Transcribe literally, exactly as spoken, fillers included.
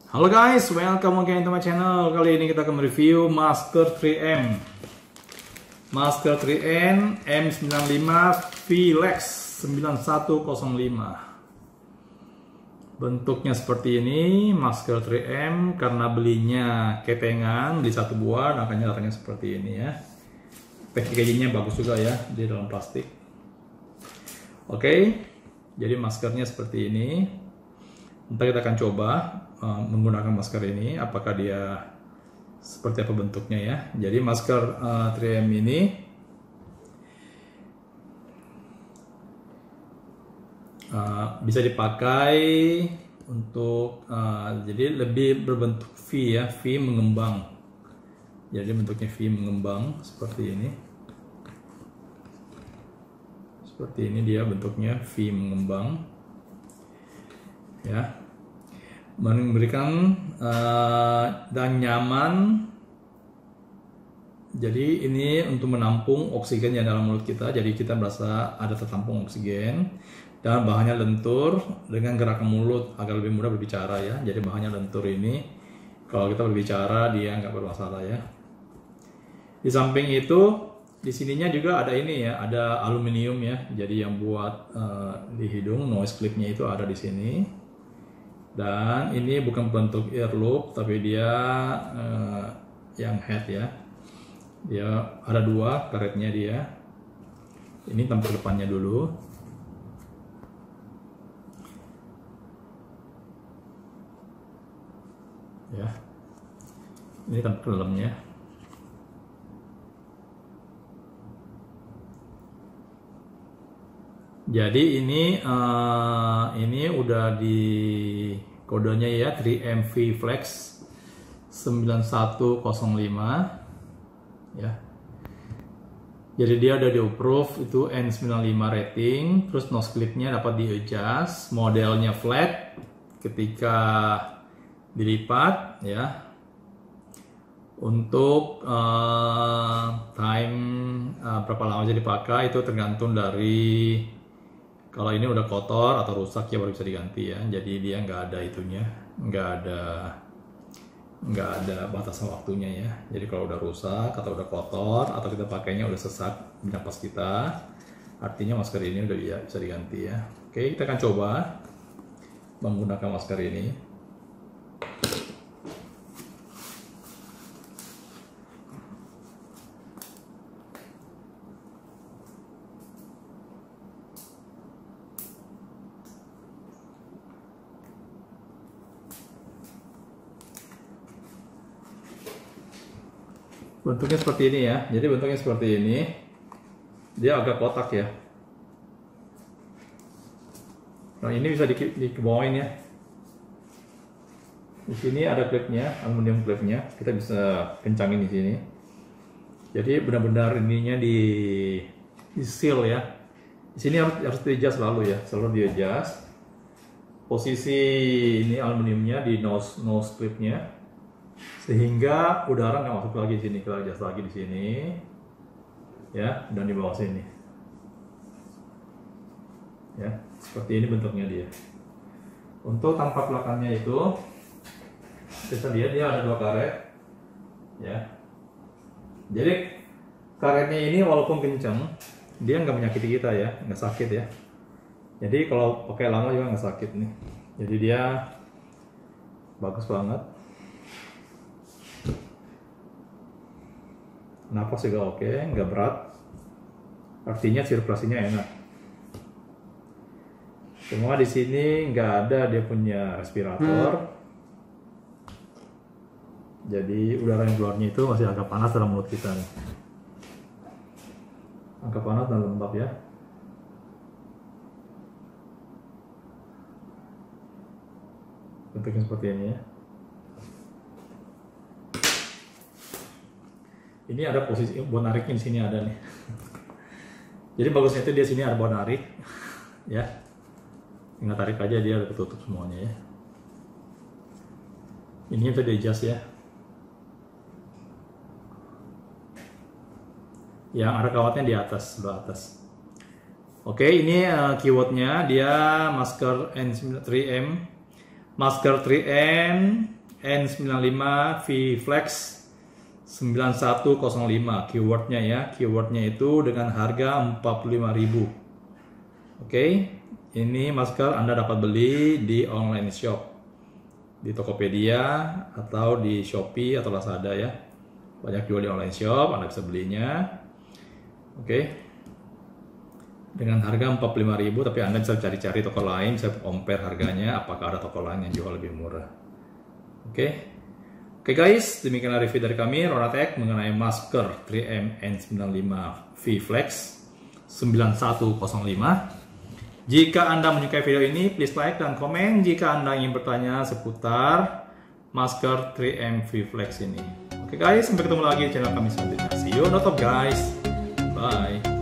Halo guys, welcome again to my channel. Kali ini kita akan review masker tiga M. Masker tiga M M sembilan lima V-Lex sembilan satu nol lima. Bentuknya seperti ini, masker tiga M. Karena belinya ketengan, beli satu buah, makanya datangnya seperti ini ya. Packagingnya bagus juga ya, di dalam plastik. Oke, jadi maskernya seperti ini. Nanti kita akan coba uh, menggunakan masker ini, apakah dia seperti apa bentuknya ya. Jadi masker uh, tiga M ini uh, bisa dipakai untuk uh, jadi lebih berbentuk V ya, V mengembang. Jadi bentuknya V mengembang seperti ini. Seperti ini dia bentuknya V mengembang. Ya, memberikan uh, dan nyaman. Jadi ini untuk menampung oksigen yang dalam mulut kita, jadi kita merasa ada tertampung oksigen, dan bahannya lentur dengan gerakan mulut agar lebih mudah berbicara ya. Jadi bahannya lentur ini, kalau kita berbicara dia nggak bermasalah ya. Di samping itu, di sininya juga ada ini ya, ada aluminium ya. Jadi yang buat uh, di hidung, noise clipnya itu ada di sini. Dan ini bukan bentuk earlobe, tapi dia uh, yang head ya. Dia ada dua karetnya dia. Ini tampak depannya dulu. Ya. Ini tampak dalamnya. Jadi ini uh, ini udah di kodenya ya, tiga M V-Lex sembilan satu nol lima ya. Jadi dia udah di approve itu N sembilan lima rating, terus nose clipnya dapat di adjust, modelnya flat ketika dilipat ya. Untuk uh, time uh, berapa lama aja dipakai itu tergantung dari, kalau ini udah kotor atau rusak ya baru bisa diganti ya. Jadi dia nggak ada itunya, nggak ada nggak ada batasan waktunya ya. Jadi kalau udah rusak atau udah kotor atau kita pakainya udah sesat di napas kita, artinya masker ini udah bisa diganti ya. Oke, kita akan coba menggunakan masker ini. Bentuknya seperti ini ya. Jadi bentuknya seperti ini. Dia agak kotak ya. Nah, ini bisa dikebawain ya. Di sini ada klipnya, aluminium klipnya. Kita bisa kencangin di sini. Jadi benar-benar ininya di, di seal ya. Di sini harus harus di-adjust selalu ya, selalu di-adjust. Posisi ini aluminiumnya di nose nose clipnya, sehingga udara nggak masuk lagi di sini. Kita adjust lagi di sini ya, dan di bawah sini ya, seperti ini bentuknya dia. Untuk tampak belakangnya itu kita lihat dia ada dua karet ya. Jadi karetnya ini walaupun kencang dia nggak menyakiti kita ya, nggak sakit ya. Jadi kalau pakai lama juga nggak sakit nih. Jadi dia bagus banget. Napas juga oke, nggak berat. Artinya sirkulasinya enak. Semua di sini nggak ada dia punya respirator. Jadi udara yang keluarnya itu masih agak panas dalam mulut kita nih. Agak panas dan lembab ya. Bentuknya seperti ini ya. Ini ada posisi buat nariknya, di sini ada nih. Jadi bagusnya itu dia sini ada buat narik, ya. Tinggal tarik aja dia udah ketutup semuanya ya. Ini bisa di-adjust ya. Yang ada kawatnya di atas, sebelah atas. Oke, ini uh, keywordnya dia masker N tiga M, masker tiga M N sembilan lima V Flex sembilan satu nol lima, keywordnya ya, keywordnya itu dengan harga empat puluh lima ribu. Oke, ini masker Anda dapat beli di online shop, di Tokopedia atau di Shopee atau Lazada ya. Banyak jual di online shop, Anda bisa belinya. Oke, dengan harga empat puluh lima ribu, tapi Anda bisa cari-cari toko lain, bisa compare harganya, apakah ada toko lain yang jual lebih murah. Oke. Oke guys, demikianlah review dari kami Ronatech mengenai masker tiga M N sembilan lima V Flex sembilan satu nol lima. Jika Anda menyukai video ini, please like dan komen jika Anda ingin bertanya seputar masker tiga M V Flex ini. Oke guys, sampai ketemu lagi di channel kami selanjutnya. See you on top guys. Bye.